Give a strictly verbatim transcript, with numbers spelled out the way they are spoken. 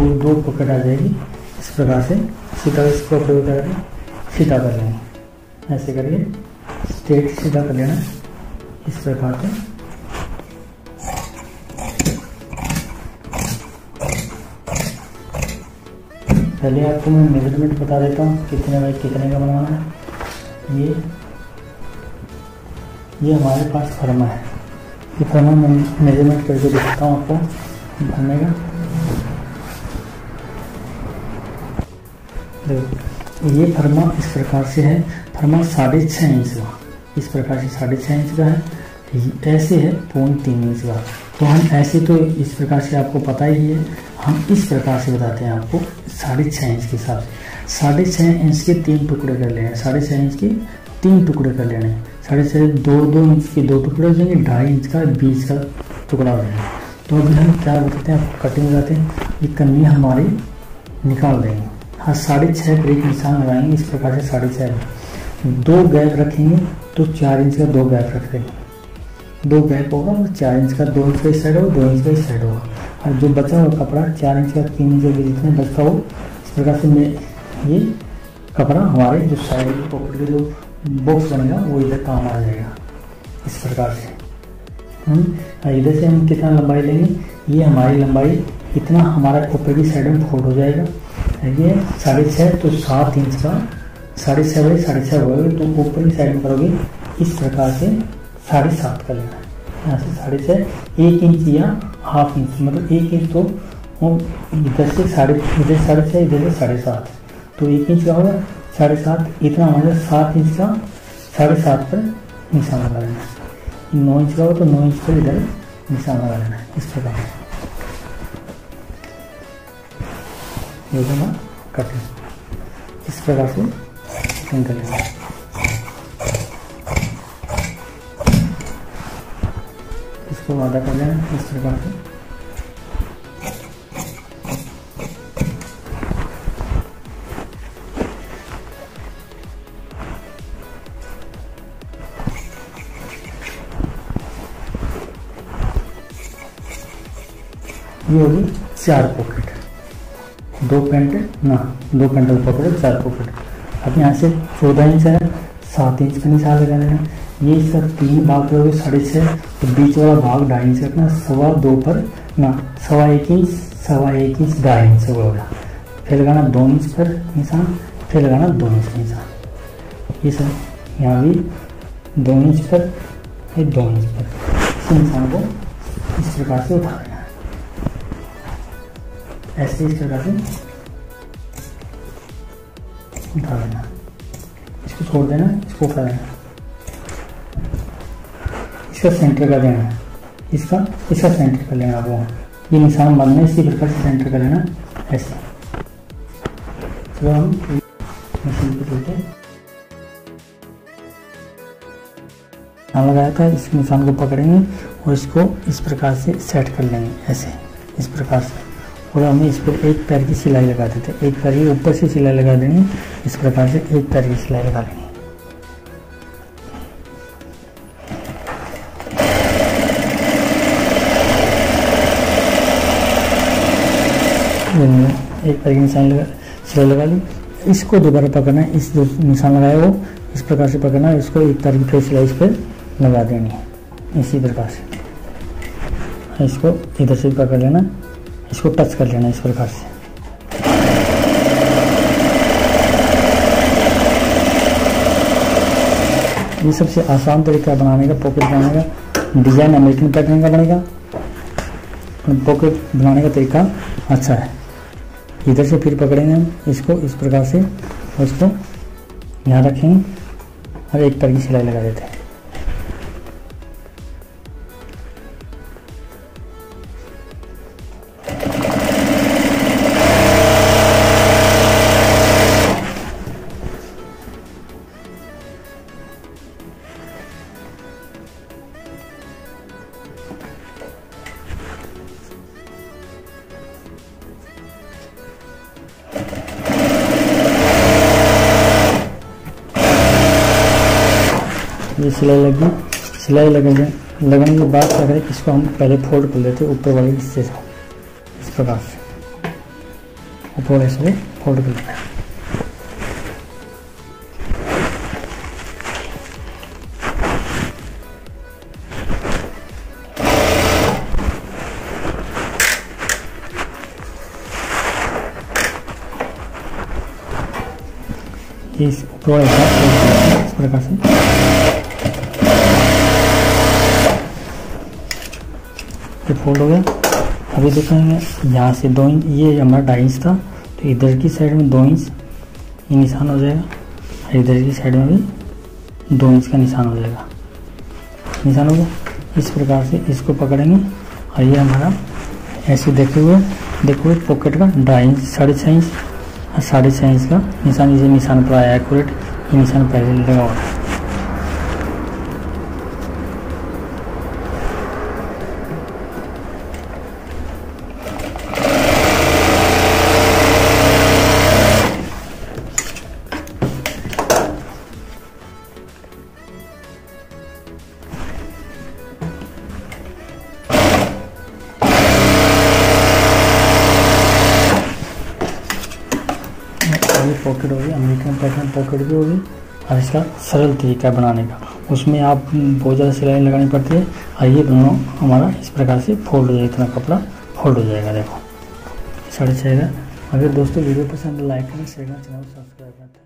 दो पॉकेट आ जाएगी। इस प्रकार से सीधा इसको प्रयोग करके सीधा कर लेंगे। ऐसे करिए स्ट्रेट सीधा कर लेना इस प्रकार से। पहले आपको मैं मेजरमेंट बता देता हूँ कितने बाई कितने का बनाना है। ये ये हमारे पास फर्मा है, ये फर्मा मैं मेजरमेंट करके दिखाता हूँ आपको भरने का। देखो ये फर्मा इस प्रकार से है, फर्मा साढ़े छः इंच का, इस प्रकार से साढ़े छः इंच का है। ऐसे है पौन तीन इंच का। तो हम ऐसे तो इस प्रकार से आपको पता ही है, हम इस प्रकार से बताते हैं आपको साढ़े छः इंच के हिसाब से। साढ़े छः इंच के तीन टुकड़े कर लेने, साढ़े छः इंच के तीन टुकड़े कर लेने। साढ़े छः दो दो इंच के दो टुकड़े हो जाएंगे, ढाई इंच का बीच का टुकड़ा हो जाएगा। तो अभी हम क्या बताते हैं आपको कटिंग बताते हैं, ये कन्नी हमारी निकाल देंगे। हाँ साढ़े छः पर एक निशान लगाएंगे इस प्रकार से, साढ़े छः पर दो गैप रखेंगे तो चार इंच का दो गैप रख देंगे। दो गैप होगा और चार इंच का, दो इंच का इस साइड होगा, दो इंच का इस साइड होगा। और जो बचा हुआ कपड़ा चार इंच का तीन इंच का जितने बचता हो इस प्रकार से मैं ये कपड़ा हमारे जो साइड पॉकेट के जो बॉक्स बनेगा वो इधर काम आ जाएगा इस प्रकार से। हम इधर से हम कितना लंबाई लेंगे, ये हमारी लंबाई इतना हमारा ऊपर की साइड में फोल्ड हो जाएगा। ये साढ़े छः तो सात इंच का, साढ़े छः बाई साढ़े छः होगा तो ऊपर की साइड में करोगे इस प्रकार से साढ़े सात का लेना है। यहाँ से साढ़े छः एक इंच या हाफ इंच, मतलब एक इंच तो इधर से साढ़े इधर साढ़े छः इधर से साढ़े सात, तो एक इंच का होगा साढ़े सात, इतना हमारे सात इंच का साढ़े सात पर निशान लगा लेना है। नौ इंच का हो तो नौ इंच पर इधर निशान लगा लेना है इस प्रकार से। ये होगा कटिंग, इस प्रकार से कटिंग कर लेना। इसको आधा कर लेना इस प्रकार से। ये होगी चार पॉकेट, दो पेंट ना दो पेंटल पॉकेट चार पॉकेट। अब यहाँ से चौदह इंच है, सात इंच का निशान लगा लेना। ये सब तीन भाग करोगे साढ़े छः, तो बीच वाला भाग ढाई इंच रखना, सवा दो पर ना सवा एक इंच, सवा एक इंच ढाई इंच होगा। फिर लगाना दो इंच पर निशान, फिर लगाना दो इंच का निशान। ये सब यहाँ भी दो इंच पर, फिर दो इंच पर, इस निशान को इस प्रकार से उठा लेना। ऐसे इस प्रकार से उठा लेना, इसको छोड़ देना, इसको उठा लेना, इसका सेंटर कर देना, इसका इसका सेंटर कर लेना। वो ये निशान बनना है, इसी प्रकार से सेंटर कर लेना ऐसे। चलो हम मशीन पे चलते हैं। निशान लगाया था, इस निशान को पकड़ेंगे और इसको इस प्रकार से सेट कर लेंगे ऐसे इस प्रकार से। और हमें इस पर एक पैर की सिलाई लगा देते हैं, एक पैर की ऊपर से सिलाई लगा देंगे इस प्रकार से, एक पैर की सिलाई लगा लेंगे। एक पैर की निशान लगा सिलाई लगा ली, इसको दोबारा पकड़ना है, इस जो निशान लगाया वो इस प्रकार से पकड़ना है, इसको एक पैर की फिर सिलाई इस पर लगा देनी है इसी प्रकार से। इसको इधर से पकड़ लेना, इसको टच कर लेना इस प्रकार से। ये सबसे आसान तरीका बनाने का, पॉकेट बनाने का। डिजाइन अमेरिकन पैटर्न का बनेगा, पॉकेट बनाने का तरीका अच्छा है। इधर से फिर पकड़ेंगे हम इसको इस प्रकार से और इसको यहाँ रखेंगे और एक पैर की सिलाई लगा देते हैं। ये सिलाई लगी, सिलाई लगने लगने के बाद क्या करें, इसको हम पहले फोल्ड कर लेते हैं ऊपर वाले हिस्से से इस प्रकार से। ऊपर ऐसे फोल्ड कर लेना है। इस ऊपर इस प्रकार से ये फोल्ड हो गया। अभी देखेंगे यहाँ से दो इंच, ये हमारा ढाई इंच था तो इधर की साइड में दो इंच ये निशान हो जाएगा और इधर की साइड में भी दो इंच का निशान हो जाएगा। निशान हो गया। इस प्रकार से इसको पकड़ेंगे और ये हमारा ऐसे देखे हुए देखो पॉकेट का ढाई इंच साढ़े छः इंच और साढ़े छः इंच का निशान, ये निशान पर आया एक्यूरेट, ये निशान पहले लगा हुआ है। पॉकेट होगी, अमेरिकन पैटर्न पॉकेट भी होगी और इसका सरल तरीका बनाने का, उसमें आप बहुत ज़्यादा सिलाई लगानी पड़ती है और ये दोनों हमारा इस प्रकार से फोल्ड हो जाएगा, इतना कपड़ा फोल्ड हो जाएगा। देखो साढ़े छः का। अगर दोस्तों वीडियो पसंद लाइक करें, शेयर करें, चैनल सब्सक्राइब करें।